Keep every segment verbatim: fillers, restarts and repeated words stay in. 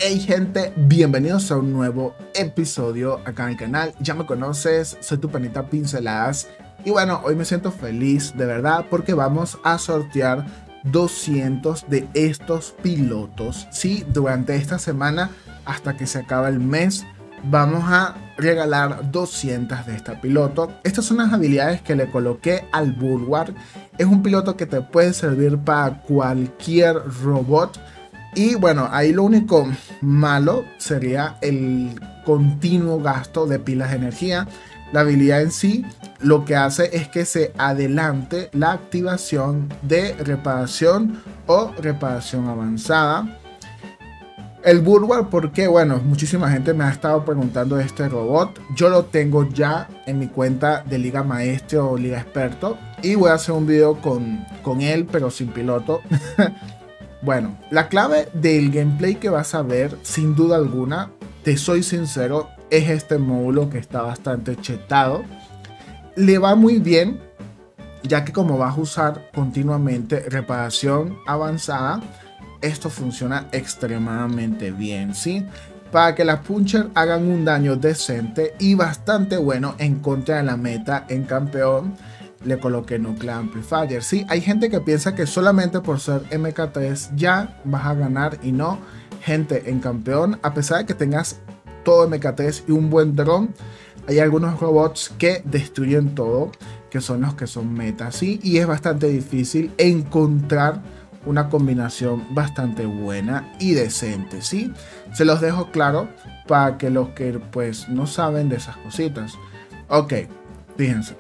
Hey gente, bienvenidos a un nuevo episodio acá en el canal. Ya me conoces, soy tu panita Pinceladas. Y bueno, hoy me siento feliz de verdad porque vamos a sortear doscientos de estos pilotos. Sí, durante esta semana hasta que se acaba el mes vamos a regalar doscientas de este piloto. Estas son las habilidades que le coloqué al Bulwark. Es un piloto que te puede servir para cualquier robot. Y bueno, ahí lo único malo sería el continuo gasto de pilas de energía. La habilidad en sí lo que hace es que se adelante la activación de reparación o reparación avanzada. El Bulwark, porque bueno, muchísima gente me ha estado preguntando de este robot. Yo lo tengo ya en mi cuenta de Liga Maestro o Liga Experto. Y voy a hacer un video con, con él, pero sin piloto. Bueno, la clave del gameplay que vas a ver, sin duda alguna, te soy sincero, es este módulo que está bastante chetado. Le va muy bien, ya que como vas a usar continuamente reparación avanzada, esto funciona extremadamente bien, ¿sí? Para que las punchers hagan un daño decente y bastante bueno en contra de la meta en campeón, le coloqué Nuclear Amplifier. Sí, hay gente que piensa que solamente por ser M K tres ya vas a ganar, y no, gente, en campeón, a pesar de que tengas todo M K tres y un buen dron, hay algunos robots que destruyen todo, que son los que son meta, sí, y es bastante difícil encontrar una combinación bastante buena y decente, sí. Se los dejo claro para que los que pues no saben de esas cositas. Ok, fíjense.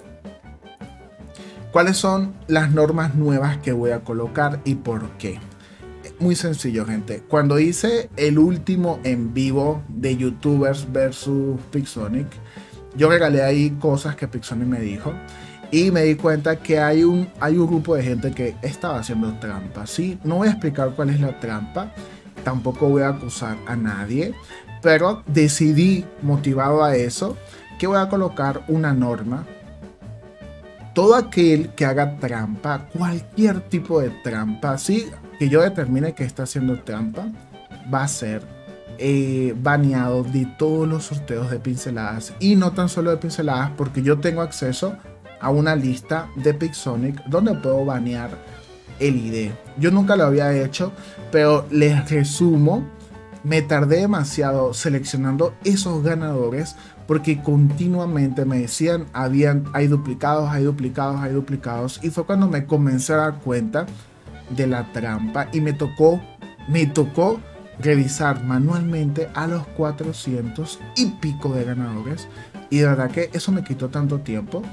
¿Cuáles son las normas nuevas que voy a colocar y por qué? Muy sencillo, gente. Cuando hice el último en vivo de YouTubers versus Pixonic, yo regalé ahí cosas que Pixonic me dijo y me di cuenta que hay un, hay un grupo de gente que estaba haciendo trampa. ¿Sí? No voy a explicar cuál es la trampa, tampoco voy a acusar a nadie, pero decidí, motivado a eso, que voy a colocar una norma. Todo aquel que haga trampa, cualquier tipo de trampa, sí, que yo determine que está haciendo trampa, va a ser eh, baneado de todos los sorteos de Pinceladas. Y no tan solo de Pinceladas, porque yo tengo acceso a una lista de Pixonic donde puedo banear el I D. Yo nunca lo había hecho, pero les resumo, me tardé demasiado seleccionando esos ganadores porque continuamente me decían, habían, hay duplicados, hay duplicados, hay duplicados. Y fue cuando me comencé a dar cuenta de la trampa y me tocó, me tocó revisar manualmente a los cuatrocientos y pico de ganadores. Y de verdad que eso me quitó tanto tiempo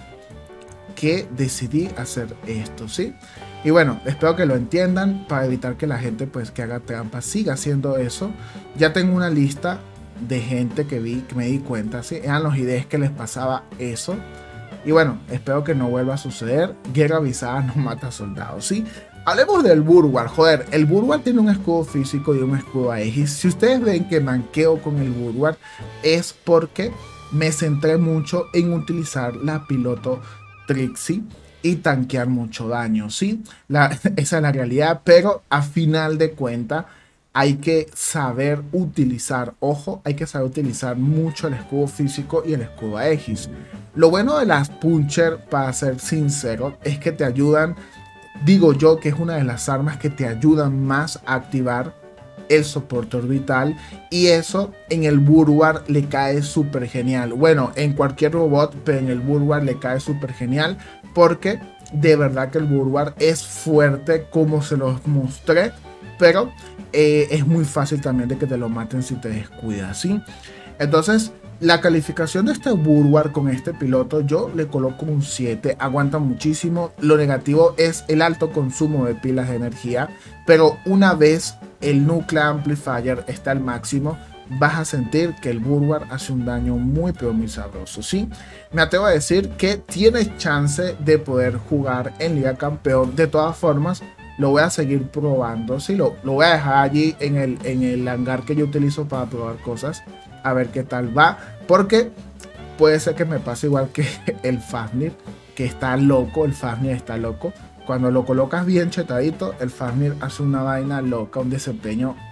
que decidí hacer esto, ¿sí? Y bueno, espero que lo entiendan para evitar que la gente pues que haga trampa siga haciendo eso. Ya tengo una lista de gente que vi, que me di cuenta, ¿sí? Eran los I Ds que les pasaba eso. Y bueno, espero que no vuelva a suceder. Guerra avisada no mata soldados, ¿sí? Hablemos del Bulwark. Joder, el Bulwark tiene un escudo físico y un escudo Aegis. Si ustedes ven que manqueo con el Bulwark, es porque me centré mucho en utilizar la piloto Trixie y tanquear mucho daño, ¿sí? La, esa es la realidad, pero a final de cuentas hay que saber utilizar, ojo, hay que saber utilizar mucho el escudo físico y el escudo Aegis. Lo bueno de las puncher, para ser sincero, es que te ayudan, digo yo que es una de las armas que te ayudan más a activar el soporte orbital, y eso en el Bulwark le cae súper genial. Bueno, en cualquier robot, pero en el Bulwark le cae súper genial porque de verdad que el Bulwark es fuerte como se los mostré, pero eh, es muy fácil también de que te lo maten si te descuidas, ¿sí? Entonces la calificación de este Bulwark con este piloto yo le coloco un siete, aguanta muchísimo. Lo negativo es el alto consumo de pilas de energía, pero una vez el Nuclear Amplifier está al máximo, vas a sentir que el Bulwark hace un daño muy pero muy sabroso, ¿sí? Me atrevo a decir que tienes chance de poder jugar en Liga Campeón. De todas formas, lo voy a seguir probando, ¿sí? Lo, lo voy a dejar allí en el, en el hangar que yo utilizo para probar cosas, a ver qué tal va, porque puede ser que me pase igual que el Fafnir, que está loco. El Fafnir está loco. Cuando lo colocas bien chetadito, el Fafnir hace una vaina loca, un desempeño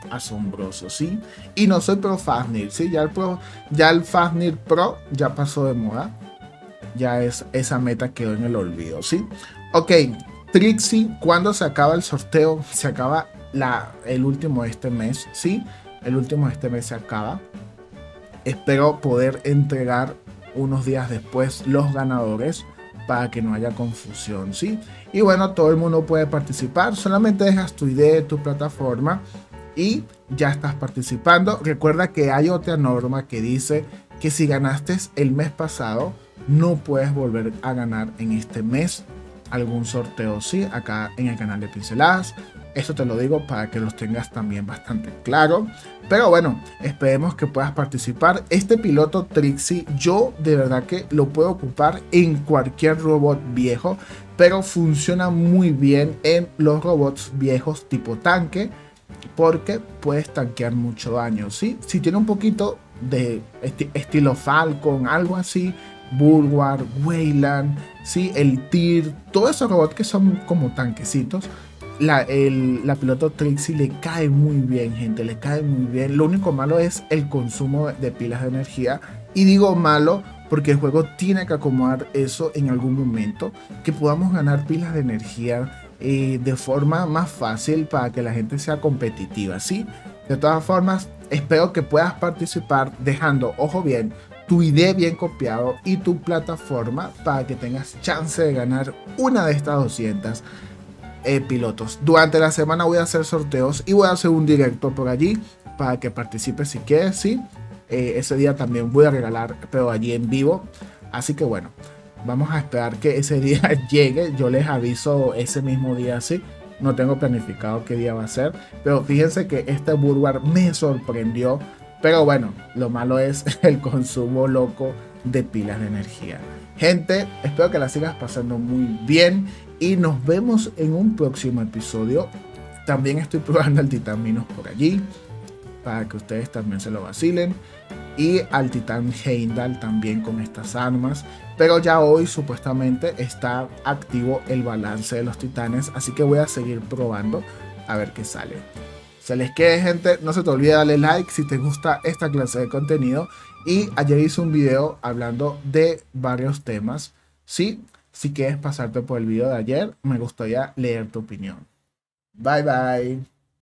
asombroso, ¿sí? Y no soy pro Fafnir, ¿sí? Ya el, pro, ya el Fafnir Pro ya pasó de moda. Ya es, esa meta quedó en el olvido, ¿sí? Ok, Trixie, ¿cuándo se acaba el sorteo? Se acaba la, el último de este mes, ¿sí? El último de este mes se acaba. Espero poder entregar unos días después los ganadores para que no haya confusión, ¿sí? Y bueno, todo el mundo puede participar. Solamente dejas tu I D, tu plataforma y ya estás participando. Recuerda que hay otra norma que dice que si ganaste el mes pasado, no puedes volver a ganar en este mes algún sorteo, sí, acá en el canal de Pinceladas. Esto te lo digo para que los tengas también bastante claro. Pero bueno, esperemos que puedas participar. Este piloto Trixie, yo de verdad que lo puedo ocupar en cualquier robot viejo, pero funciona muy bien en los robots viejos tipo tanque, porque puedes tanquear mucho daño, ¿sí? Si tiene un poquito de esti estilo Falcon, algo así, Bulwark, Weyland, ¿sí? El Tyr, todos esos robots que son como tanquecitos, la, el, la piloto Trixie le cae muy bien, gente, le cae muy bien. Lo único malo es el consumo de pilas de energía, y digo malo porque el juego tiene que acomodar eso en algún momento, que podamos ganar pilas de energía eh, de forma más fácil para que la gente sea competitiva, ¿sí? De todas formas, espero que puedas participar dejando, ojo bien, tu I D bien copiado y tu plataforma para que tengas chance de ganar una de estas doscientas eh, pilotos. Durante la semana voy a hacer sorteos y voy a hacer un directo por allí para que participes si quieres, ¿sí? Eh, ese día también voy a regalar, pero allí en vivo. Así que bueno, vamos a esperar que ese día llegue. Yo les aviso ese mismo día, ¿sí? No tengo planificado qué día va a ser, pero fíjense que este Bulwark me sorprendió. Pero bueno, lo malo es el consumo loco de pilas de energía. Gente, espero que la sigas pasando muy bien y nos vemos en un próximo episodio. También estoy probando al Titán Minos por allí, para que ustedes también se lo vacilen. Y al Titán Heimdall también con estas armas. Pero ya hoy supuestamente está activo el balance de los titanes, así que voy a seguir probando a ver qué sale. Se les quede, gente, no se te olvide darle like si te gusta esta clase de contenido. Y ayer hice un video hablando de varios temas, ¿sí? Si quieres pasarte por el video de ayer, me gustaría leer tu opinión. Bye bye.